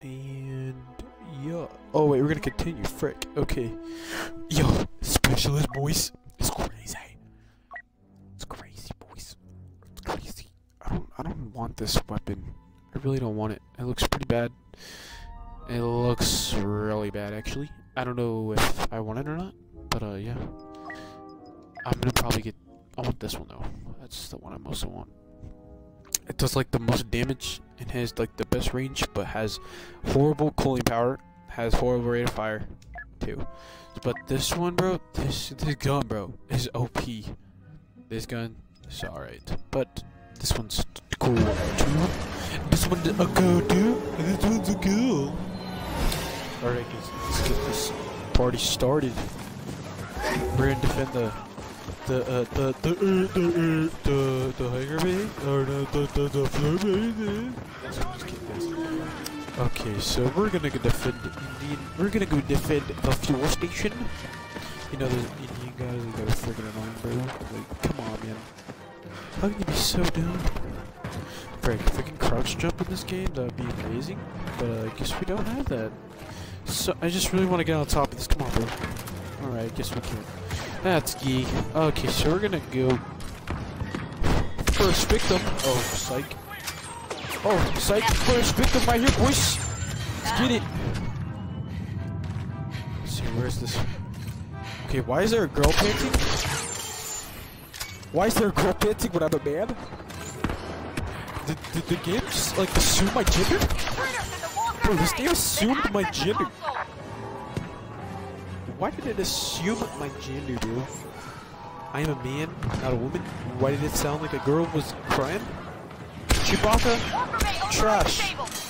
And yeah. Oh wait, we're gonna continue. Frick. Okay. Yo, specialist boys. It's crazy. It's crazy, boys. It's crazy. I don't want this weapon. I really don't want it. It looks pretty bad. It looks really bad, actually. I don't know if I want it or not, but yeah. I'm gonna probably get. I want this one though. That's the one I mostly want. It does like the most damage and has like the best range, but has horrible cooling power, has horrible rate of fire too. But this one, bro, this gun, bro, is OP. This gun is alright, but this one's cool too. This one's a go too. This one's a cool. Alright, guys, let's get this party started. We're gonna defend the hangar bay, or the floor bay. Just kidding, guys. Okay, so we're gonna go defend the fuel station. You know, the Indian guys, they got a friggin' annoying, bro. Like, come on, man. How can you be so dumb? Frank, if I can crouch jump in this game, that would be amazing. But I guess we don't have that. So I just really want to get on top of this. Come on, bro. Alright, guess we can. That's geek. Okay, so we're gonna go first victim. Oh, psych. Oh, psych. First victim right here, boys. Let's get it. Let's see, where's this? Okay, why is there a girl painting? Why is there a girl painting when I'm a man? Did the game just, like, assume my gender? Bro, this game assumed my gender. Why did it assume my gender, bro? I am a man, not a woman. Why did it sound like a girl was crying? Chewbacca? Trash.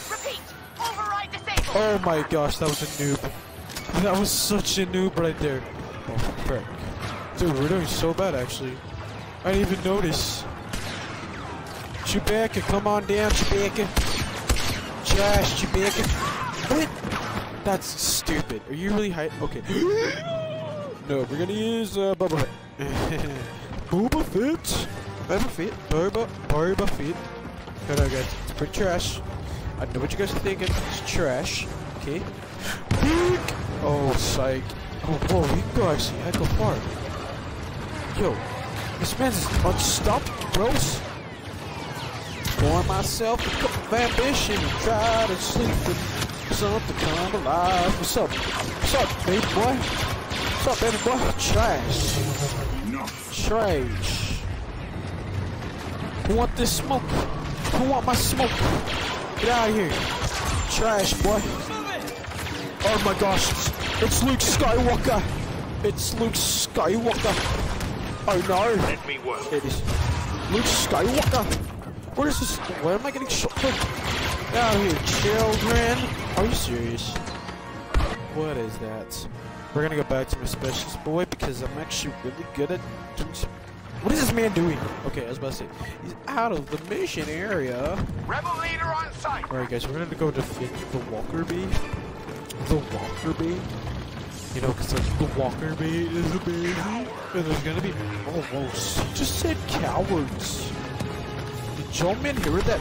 Oh my gosh, that was a noob. That was such a noob right there. Oh, frick. Dude, we're doing so bad, actually. I didn't even notice. Chewbacca, come on down, Chewbacca. Trash, Chewbacca. What? That's stupid. Are you really high? Okay. No, we're gonna use Boba Fett. Boba Fett. Boba Fett. Boba Fett. Hello guys, it's pretty trash. I know what you guys are thinking. It's trash. Okay. Oh, psych. Oh, whoa, you can go actually. I go far. Yo, this man's unstoppable, bros. For myself a cup of ambition and try to sleep with something come alive. What's up? What's up, baby boy? What's up, baby boy? Trash. Trash. Who want this smoke? Who want my smoke? Get out of here. Trash, boy. Oh my gosh. It's Luke Skywalker. It's Luke Skywalker. Oh no. Let me work. It is Luke Skywalker. Where is this? Where am I getting shot from? Get out of here, children. Are you serious? What is that? We're gonna go back to my specialist boy because I'm actually really good at doing some. What is this man doing? Okay, I was about to say he's out of the mission area. Rebel leader on site. Alright guys, we're gonna go defend the Walker Bee. The Walker Bee. You know, because the Walker Bee is amazing. And there's gonna be almost. He just said cowards. Did y'all men hear that?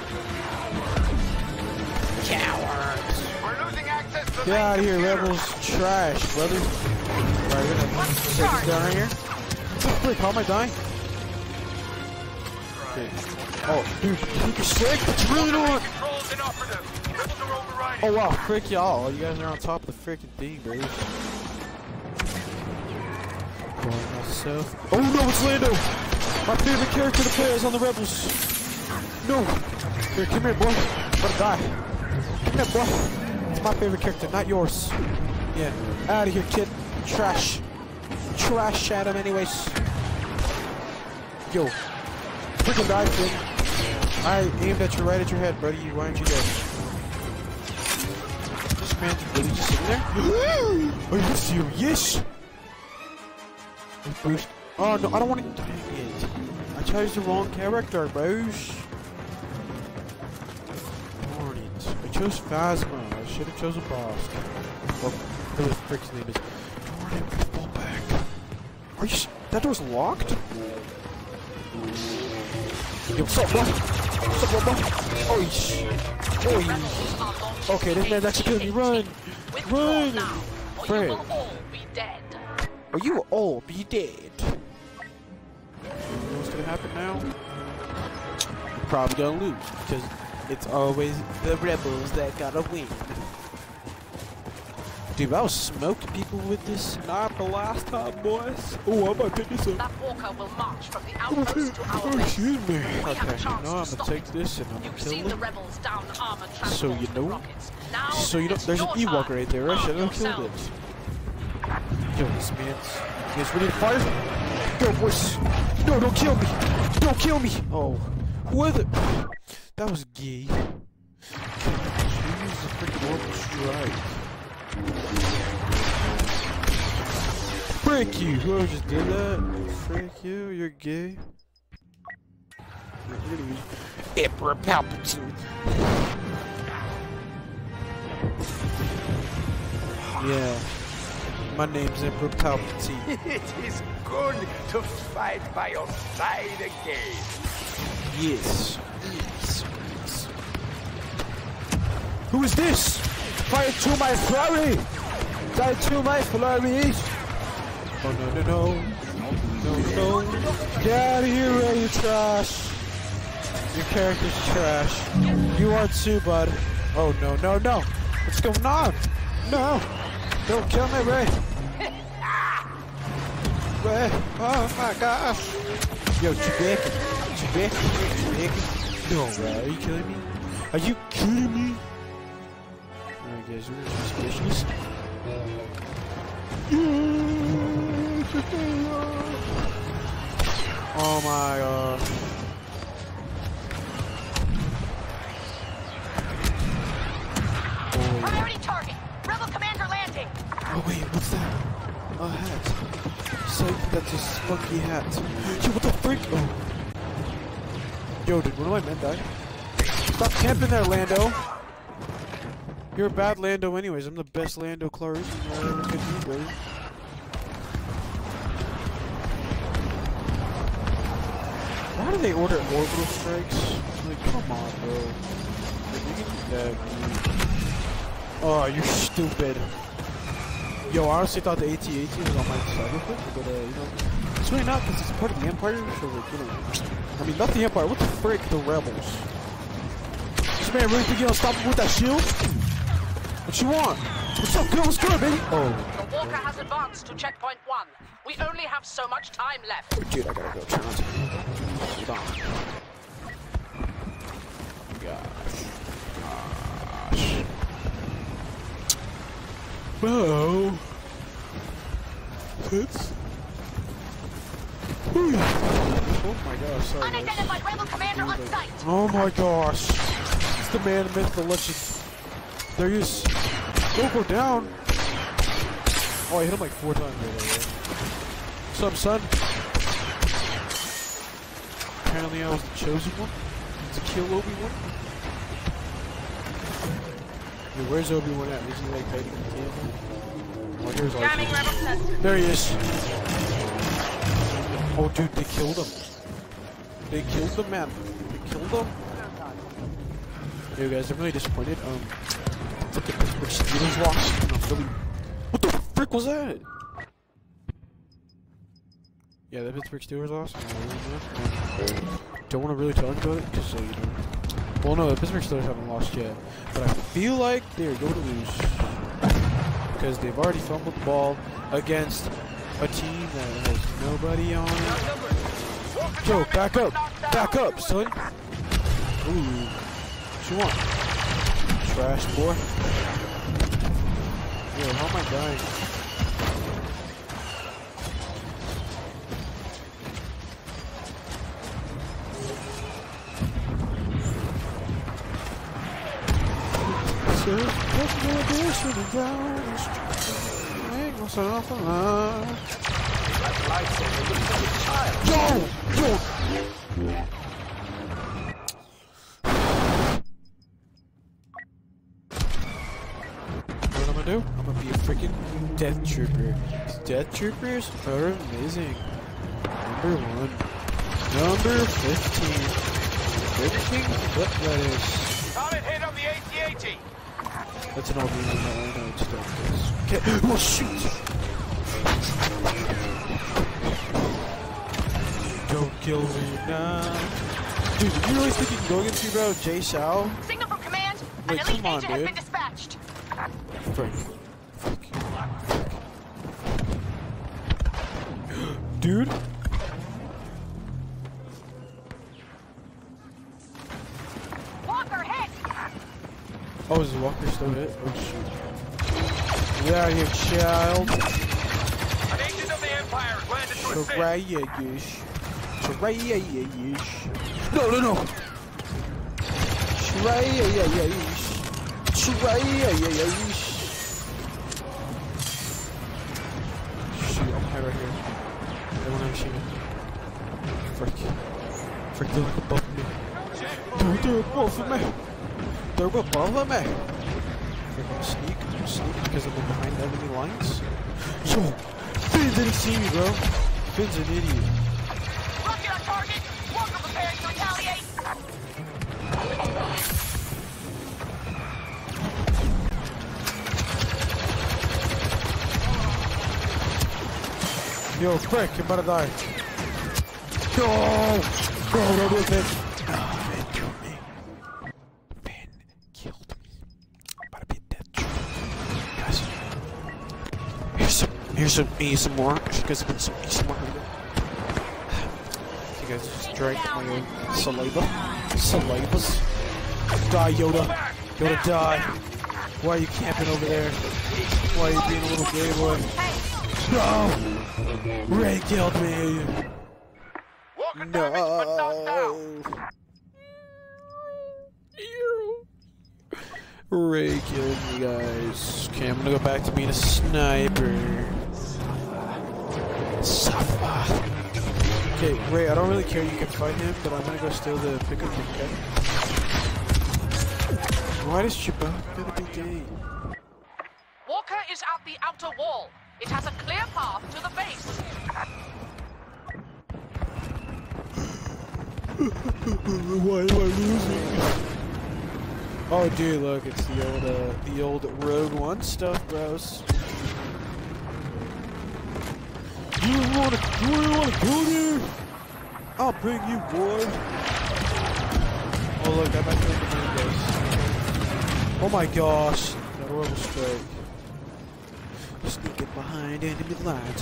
Cowards. We're losing access to the Get out of here, rebels. Trash, brother. Alright, we're gonna take this down right here. What the frick? How am I dying? Okay. Oh, dude, you can slick, but you really don't want. Oh wow, frick y'all. You guys are on top of the freaking thing, bro. Myself. Oh no, it's Lando! My favorite character to play is on the Rebels. No! Here, come here, boy. I'm gonna die. Come here, boy. It's my favorite character, not yours. Yeah. Out of here, kid. Trash. Trash at him anyways. Yo. Freaking die, kid. I aimed at you right at your head, buddy. Why aren't you dead? This man's really just sitting there? Are you serious? Boost. Oh no, I don't want to. Dang it. I chose the wrong character, bros. Darn it. I chose Phasma. I should have chosen Boss. Or whatever the frick's name is. Darn it, I'm gonna fall back. Are you. That door's locked? Yo, what's up, bro? What's up, bro? Oh, shit. Oh, Okay, this man's actually killing me. Run! Run! Fred. Or you will all be dead. You know what's gonna happen now? You're probably gonna lose, because it's always the rebels that gotta win. Dude, I was smoking people with this sniper last time, boys. Oh, I'm about to pick this up. That walker will march from the outpost to our base. Excuse me. We have a Okay, chance no, to I'm stop gonna take it. this and I'm gonna You've kill seen the them. rebels down armored transport So you know? rockets. Now So you know, it's there's an your Ewok time. right there. Right? Should I Arm kill it? yourselves. Yo, this man's. You guys ready to fire? Yo, boys. No, don't kill me. Don't kill me. Oh, who was it? That was gay. He used a freaking orbital strike. Frick you! Whoever just did that, frick you, you're gay. Emperor Palpatine. Yeah, my name's Emperor Palpatine. It is good to fight by your side again. Yes, yes, yes. Who is this? Fire to my flurry! Fire to my flurries! Oh no no no! No no! Get out of here, Ray, you trash! Your character's trash. You are too, bud. Oh no no no! What's going on? No! Don't kill me, Ray! Ray! Oh my gosh! Yo, Chewbacca! No, Ray, are you killing me? Are you kidding me? Alright guys, we're suspicious. Oh my god. Priority target. Rebel commander landing. Oh wait, what's that? A hat. Psych, that's a spunky hat. Yo, what the freak? Oh. Yo, did one of my men die? Stop camping there, Lando. You're a bad Lando anyways. I'm the best Lando Clarice you ever could be, bro. Why do they order orbital strikes? Like, come on, bro. Like, you can do that, dude. Oh, you're stupid. Yo, I honestly thought the AT-AT was on my side of it, but, you know, it's really not, because it's part of the Empire, so, like, you know. I mean, not the Empire, what the frick, the Rebels? This man really think you're unstoppable with that shield? What you want? What's up, girl? What's good, baby? Oh. The walker has advanced to checkpoint 1. We only have so much time left. Dude, I gotta go. Turn on. Hold on. Gosh. Whoa. It's... Oh my gosh, sorry. Unidentified rebel commander on site. Oh my gosh. It's the man, the myth, the legend. There he is. Don't go down. Oh, I hit him like 4 times right away. What's up, son? Apparently I was the chosen one to kill Obi-Wan. Hey, where's Obi-Wan at? Is he like hiding in the camera? Oh, here's our There he is. Oh, dude, they killed him. They killed the man. They killed him. Yo, guys, I'm really disappointed. It's like the Pittsburgh Steelers lost. And I'm really... What the frick was that? Yeah, the Pittsburgh Steelers lost. Don't want to really talk about it because, you know. Well, no, the Pittsburgh Steelers haven't lost yet, but I feel like they're going to lose because they've already fumbled the ball against a team that has nobody on it. Yo, back up, son. Ooh, what you want? Trash boy. Yo, how am I dying? Yo! What I'm gonna do? I'm gonna be a freaking death trooper. Death troopers are amazing. Number 1. Number 15. 15 foot lettuce. Solid hit on the AT-AT. That's an old meme. I know it's still this. Okay. Oh shoot! Don't kill me now. Dude, you really think you can go against me, bro? Jay Shao? Signal from command. Wait, An elite come on, agent has dude. been dispatched. Frick. Dude? Walker, hit! Oh, is Walker still hit? Oh shoot. Get out of here, child. An agent of the Empire has landed to assist. Trayayish. Trayayish. No. Trayayish. Trayayish. Shoot, I'm high right here. I don't have a machine gun. Frick, they're above me. They're above me. They're above me. Frick, I'm sneak because I'm behind enemy lines. Yo, Finn didn't see me, bro. Finn's an idiot. Rocket on target. Walker preparing to retaliate. Yo, frick, you're about to die. No! Bro, don't do it, Finn. Oh, Finn killed me. Finn killed me. I'm about to be dead. Guys, here's some ASMR. You guys have been some ASMR. You guys just drank my own saliva. Salivas. Die, Yoda. Yoda, die. Why are you camping over there? Why are you being a little gay boy? No! Ray killed me! No! Ray killed me, guys. Okay, I'm gonna go back to being a sniper. Suffer. Okay, Ray, I don't really care, you can fight him, but I'm gonna go steal the pickup, okay? Why does Chewbacca gotta be gay? Walker is at the outer wall. It has a clear path to the base. Why am I losing? Oh, dude, look, it's the old Rogue One stuff, bros. You wanna go there? I'll bring you, boy. Oh, look, I'm back to the main base. Oh my gosh, that orbital strike. Sneaking behind enemy lines.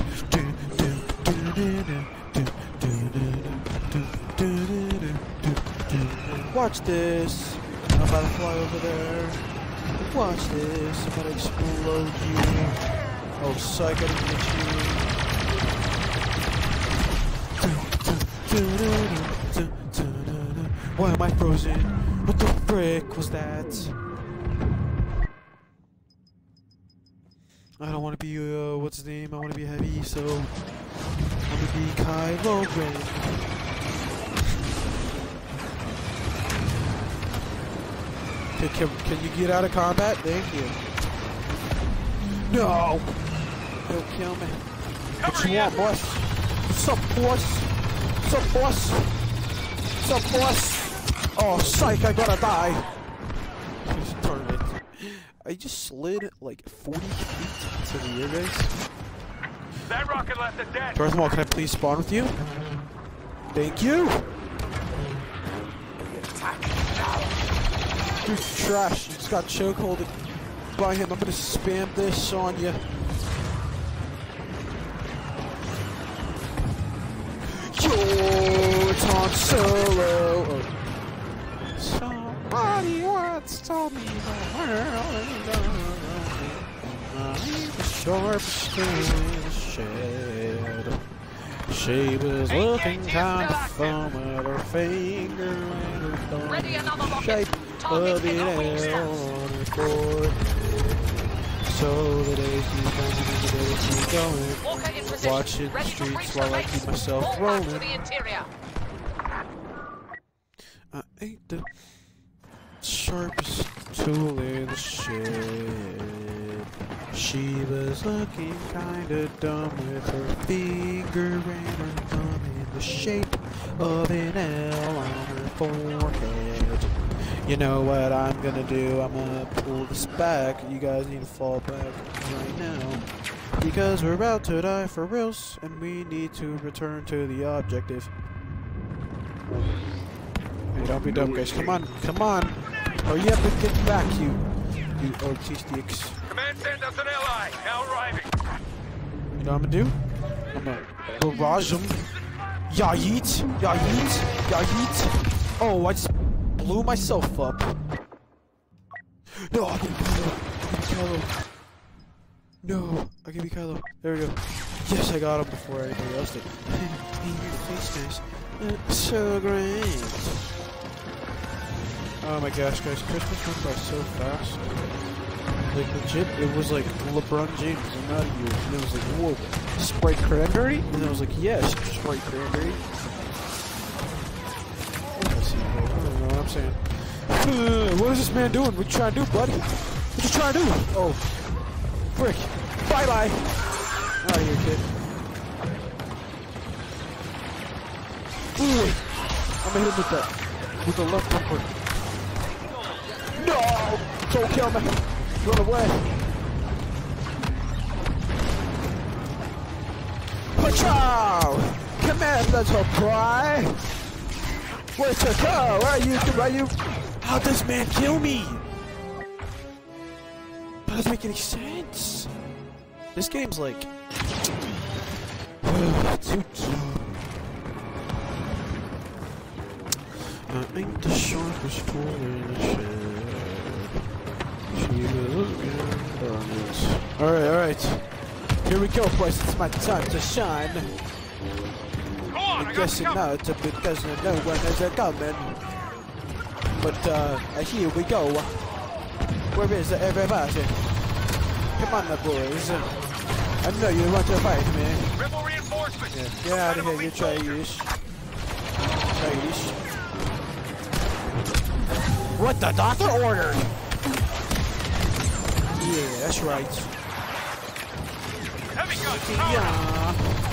Watch this. I'm about to fly over there. Watch this. I'm about to explode you. Oh, psych, I didn't get you. Why am I frozen? What the frick was that? I don't want to be, what's his name? I want to be heavy, so I'm going to be Kylo Ren. Okay, can you get out of combat? Thank you. No! Don't kill me. What you want, boss? What's up, boss? What's up, boss? What's up, boss? Oh, psych, I gotta die. Just turn it. I just slid like 40 feet into the air, guys. That rocket left a dead. First of all, can I please spawn with you? Thank you! Dude, trash. You just got chokeholded by him. I'm gonna spam this on you. Yo, it's Han Solo. Oh. Somebody once told me the world is the sharpest in the shed. She was looking kind of fun with her finger and her thumb. Ready another rocket. Shape of an L on her forehead. So the days keep going, Walker in position. watching the Ready to streets breach the while I base. keep myself Fall back to rolling. the interior. I ain't the sharpest tool in the shed. She was looking kinda dumb with her finger and her thumb in the shape of an L on her forehead. You know what I'm gonna do? I'm gonna pull this back. You guys need to fall back right now. Because we're about to die for reals, and we need to return to the objective. Hey, don't be dumb, guys. Come on, come on. Hurry up and get back, you autistic. Command sent us an ally. Now arriving. You know what I'm gonna do? I'm gonna barrage them. Ya yeet! Ya yeet! Ya yeet! Oh, I just blew myself up. No, I can be Kylo. No, I can be Kylo. There we go. Yes, I got him before anybody else did. Face, guys. So great. Oh my gosh, guys, Christmas went by so fast. Like, legit, it was like LeBron James, I'm out of here. And it was like, whoa, Sprite Cranberry? And I was like, yes, Sprite Cranberry. I don't know what I'm saying. What is this man doing? What you trying to do, buddy? What you trying to do? Oh, frick. Bye-bye. Out of here, kid. Ooh, I'm gonna hit him with that. With the left upward. No! Don't kill me! Run away! Patrol! Commander supply! Where's the go? Where are you? How'd this man kill me? That doesn't make any sense. This game's like... too dumb. I ain't the sharpest tool in the shed. Alright. Here we go, boys. It's my time to shine. I'm guessing not because no one is coming. But here we go. Where is everybody? Come on, my boys. I know you want to fight me. Rebel reinforcements. Yeah, get out of here, you traitors. What the doctor ordered? Yeah, that's right. Heavy guns. Yeah.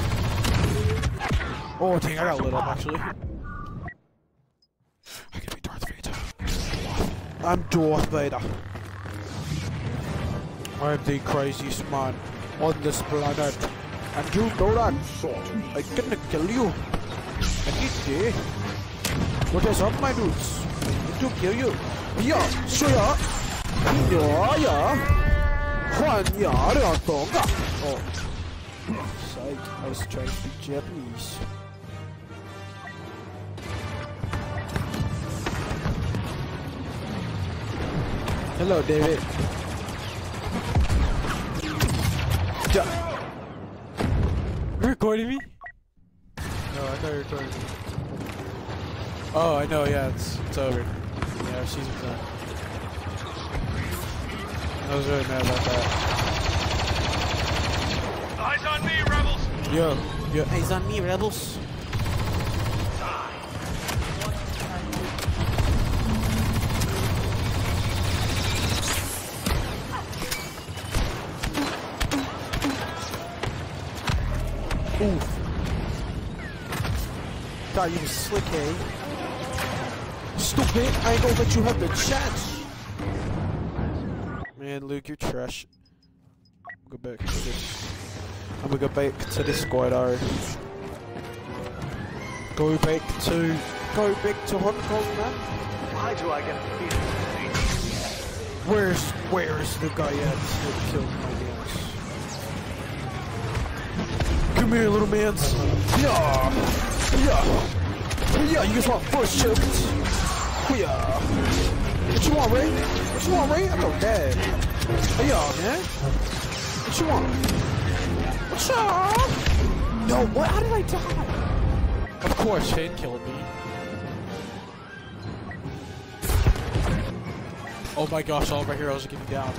Oh dang, I got lit up actually. I can be Darth Vader. I'm Darth Vader. I'm the craziest man on this planet. And you know that. I'm gonna kill you. I need you. What is up, my dudes? I need to kill you. Yeah, sure. Yeah. Oh, psych. I was trying to speak Japanese. Hello, David. You recording me? No, I thought you were recording me. Oh, I know, yeah, it's over. Yeah, she's done. I was really mad about that. Eyes on me, rebels. Yo, eyes on me, rebels. Oof. Thought you was slick, eh? Stupid, I ain't gonna let you have the chance. Man, Luke, you're trash. Go back to this. I'm gonna go back to the squad art. Go back to Hong Kong, man. Why do I get the feeling? Where's the guy at that killed my dance? Come here, little mans. Yeah, you guys want first choked? Yeah. What you want, Ray? What you want, Ray? I'm no dad. Hey, y'all, man. What you want? What's up? No, what? How did I die? Of course, Shane killed me. Oh my gosh, all of our heroes are getting down.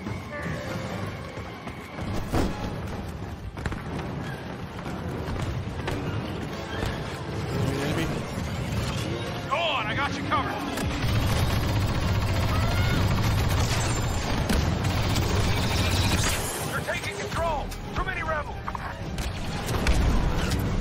Enemy. Go on, I got you covered. You're taking control. Too many rebels.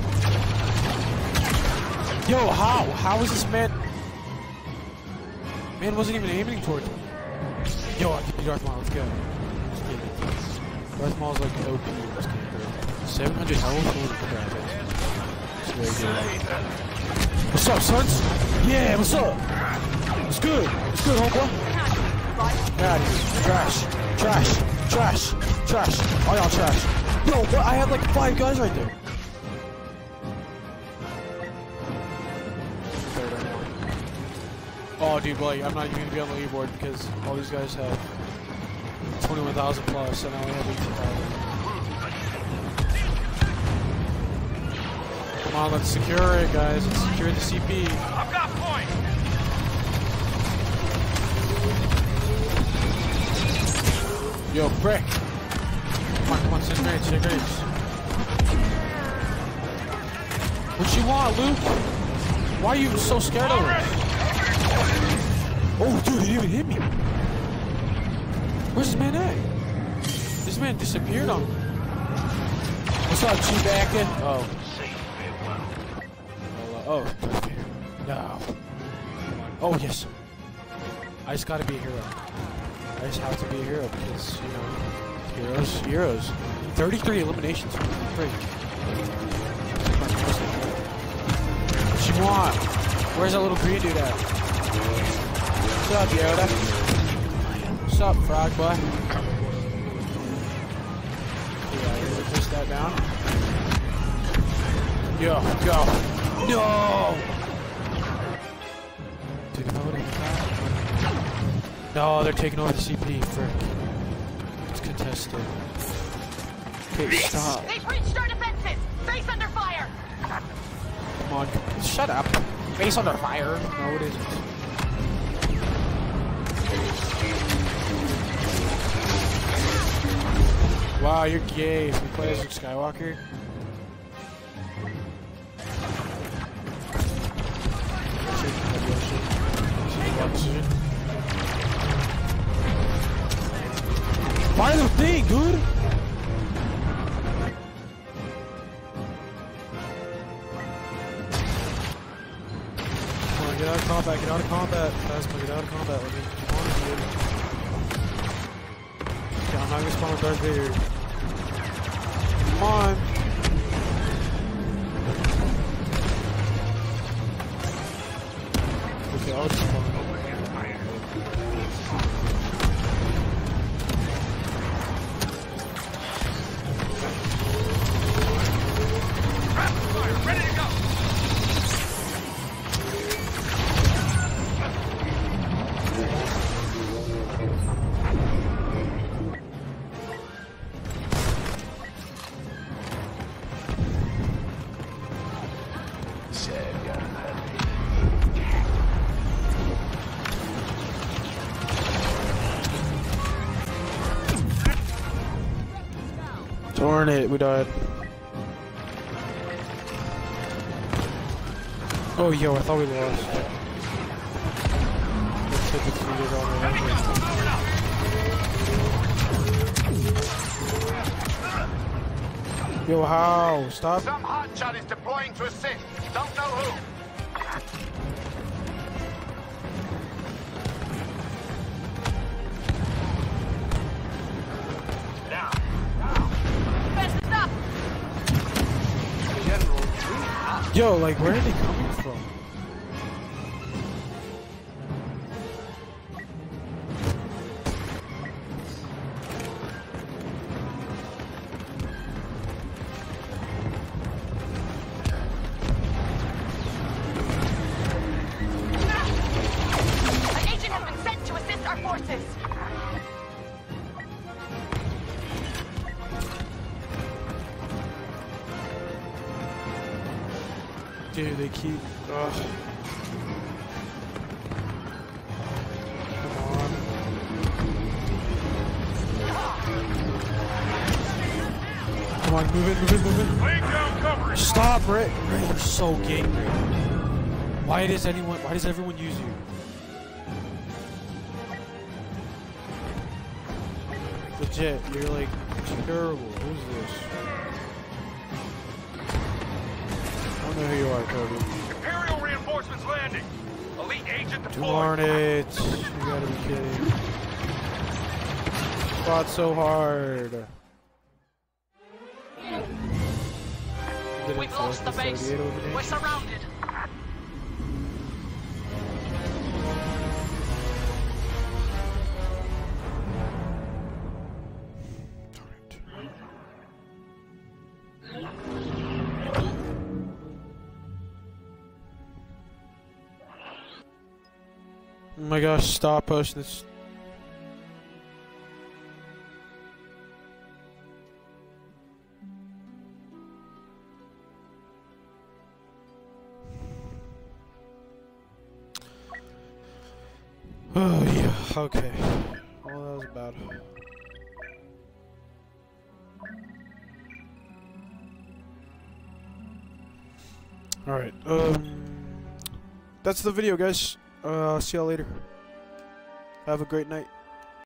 Yo, how? How is this man? Man wasn't even aiming towards me. Yo, I can be Darth Maul. Let's go. Darth Maul's like OP in this game, bro. 700 health. Holy crap. It's very good. What's up, sons? Yeah, what's up? It's good. It's good, homeboy. Get out of here. Trash. Trash. Trash. Trash. All y'all trash. Yo, what? I had like 5 guys right there. Oh, dude, Blake, I'm not even gonna be on the leaderboard because all these guys have 21,000 plus, and I only have 18,000. Come on, let's secure it, guys. Let's secure the CP. I've got point. Yo, brick. Come on, send grenades, send grenades. What you want, Luke? Why are you so scared of it? Oh, dude, he didn't even hit me. Where's this man at? This man disappeared on me. What's up, Chewbacca? Oh. Oh. No. Oh, yes. I just gotta be a hero. I just have to be a hero because, you know, heroes. 33 eliminations. 3. What you want? Where's that little green dude at? What's up, Yoda? What's up, frog boy? Yeah, you gonna push that down? Yo, go. No! Dude, if I would've hit that. No, they're taking over the CP, frick. It's contested. Okay, stop. They've reached our defenses! Base under fire! Come on, shut up. Base under fire. No, it isn't. Wow, you're gay. If you play as Luke Skywalker. Fire the thing, dude! Come on, get out of combat, get out of combat. Phasma, get out of combat. Let me come on, dude. Yeah, I'm not gonna spawn with Darth Vader. Come on. Okay, I'll just spawn. Ready to go. Darn it, we died. Oh, yo, I thought we lost. Let's hit the defeated all the way. Yo, how? Stop. Some hotshot is deploying to assist. Don't know who. Yo, like, where are they coming from? An agent has been sent to assist our forces! Dude, they keep. Ugh. Come on. Come on, move it. Laying down cover. Stop, Rick. Rick, you're so gay, Rick. Why does everyone use you? Legit, you're like terrible. Who's this? I don't know who you are, Kobe. Imperial reinforcements landing. Elite agent deployed. Darn it. You gotta be kidding. Fought so hard. We've lost the base. We're surrounded. Oh my gosh, stop pushing this. Oh yeah, okay. Well, that was bad. Alright, that's the video, guys. See y'all later. Have a great night.